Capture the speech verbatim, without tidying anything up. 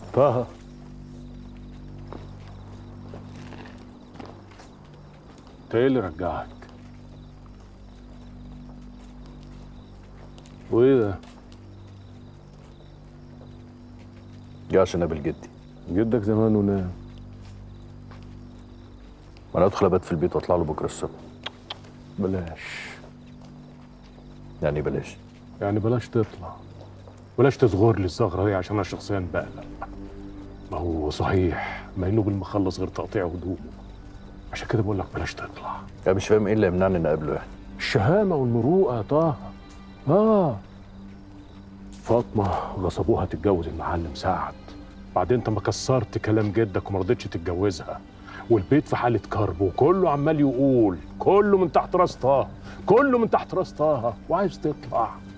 طه، انت ايه اللي رجعك؟ وايه ده؟ جه عشان اقابل جدي. جدك زمان ونام. وانا ادخل ابات في البيت واطلع له بكره الصبح. بلاش. يعني بلاش؟ يعني بلاش تطلع، بلاش تصغر لي الصغره دي عشان انا شخصيا بقلق. ما هو صحيح ما انه بالمخلص غير تقطيع هدومه، عشان كده بقول لك بلاش تطلع. انا مش فاهم ايه اللي يمنعني ان اقابله يعني. الشهامه والمروءه يا طه. اه فاطمه غصبوها تتجوز المعلم سعد، بعدين انت ما كسرت كلام جدك وما رضيتش تتجوزها، والبيت في حاله كرب وكله عمال يقول، كله من تحت راس طه، كله من تحت راس طه، وعايز تطلع.